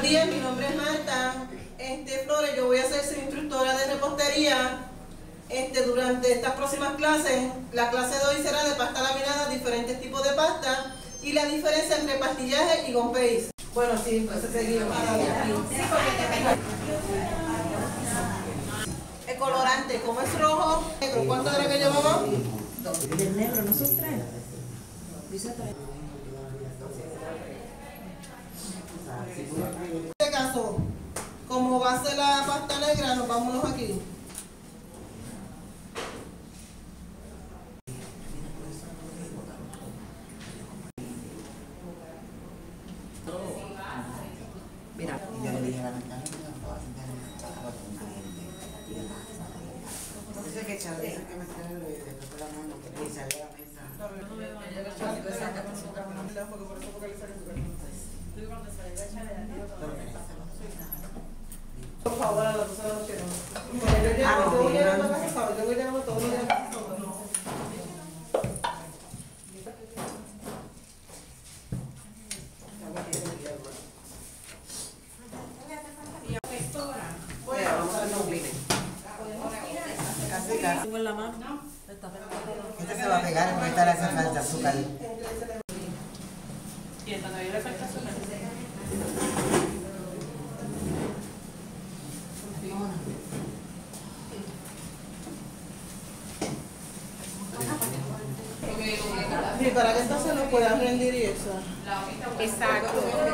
días, mi nombre es Marta Flores, yo voy a ser su instructora de repostería. Durante estas próximas clases, la clase de hoy será de pasta laminada, diferentes tipos de pasta y la diferencia entre pastillaje y gum paste. Bueno, sí, entonces seguimos. El colorante, como es rojo, negro, ¿cuánto era que llevamos? 2. El negro no son 3. Dice 3. En este caso, como va a ser la pasta negra, nos vámonos aquí. Mira, yo le dije a la ventana que no puedo hacer eso es que echar, eso es que me trae el después de la mano, que le sale a la mesa. Por favor, a las 12 de la noche no. Yo voy llegando a casa, yo voy llegando todos los días a casa. tengo en la mano. Esta se va a pegar porque esta le hace falta azúcar. Y esta todavía le falta azúcar. Y para que esto se lo pueda rendir y eso. Exacto.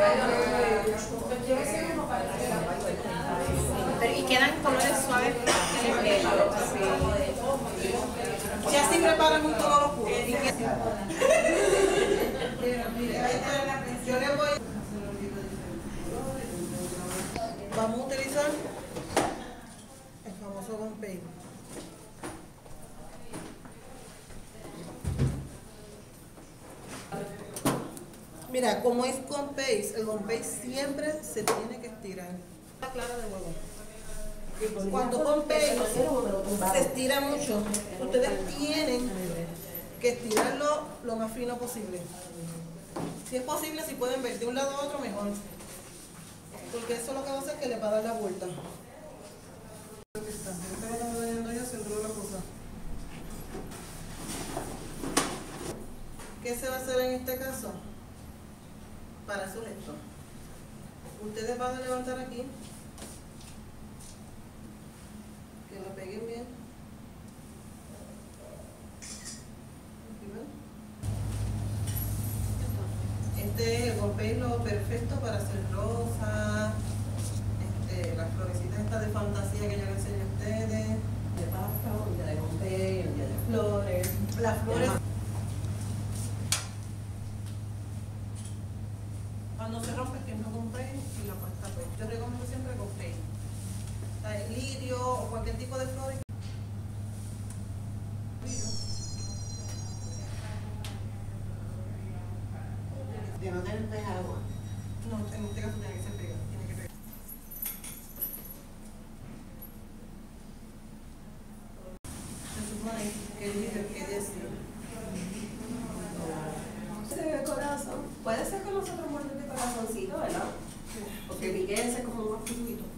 Pero, y quedan colores suaves. Si así preparan un color oscuro. Yo le voy. Vamos a utilizar el famoso gum paste. Mira, como es gum paste, el gum paste siempre se tiene que estirar. Está clara de huevo. Cuando gum paste se estira mucho, ustedes tienen que estirarlo lo más fino posible. Si es posible, si pueden ver de un lado a otro, mejor. Porque eso lo que va a hacer es que le va a dar la vuelta. ¿Qué se va a hacer en este caso? Para hacer esto. Ustedes van a levantar aquí. Que lo peguen bien. Este es el gum paste lo perfecto para hacer rosas, las florecitas estas de fantasía que yo les enseño a ustedes. De pasta, un día de gum paste, un día de flores. Las flores. Cuando se rompe, que no gum paste y la pasta pues. Yo recomiendo siempre gum paste. O sea, el lirio o cualquier tipo de flores. De no tener agua. No, en este caso tiene que ser pegado, tiene que pegar. Se supone que decir. Se ve corazón. Puede ser que nosotros muertos de corazoncito, ¿verdad? Porque vi que ese es como más fluido.